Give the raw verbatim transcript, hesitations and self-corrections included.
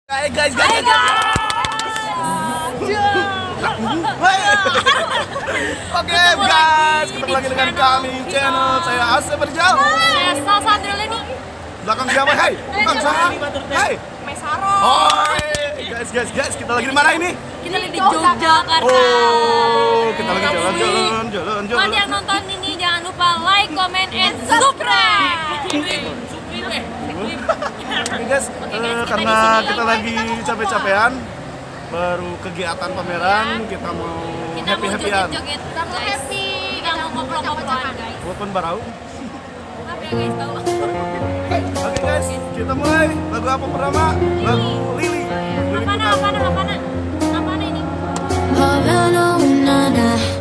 Hai guys, guys, guys. Oke guys, ketemu lagi dengan kami channel saya Ase Berjauh. Saya Salsa Androleni. Belakang siapa? Hai, bukan saya. Hai. Mesaro. Oh, guys, guys, guys, kita lagi di mana ini? Kita lagi di Yogyakarta. Oh, kita lagi jalan-jalan, jalan-jalan. Buat yang nonton ini jangan lupa like, comment, and subscribe. Oke guys, eh, karena kita lagi capek-capean, baru kegiatan pameran, kita mau Kita mau happy-happyan. joget-joget. Kita mau happy. Kita mau ngobrol-ngobrolan guys. Walaupun barau. Maaf ya guys tahu. Oke guys, kita mulai. Lagu apa pertama? Lagu Lili. Lili Apana, Putari. apana, apana. Apana ini? Havana, una, na.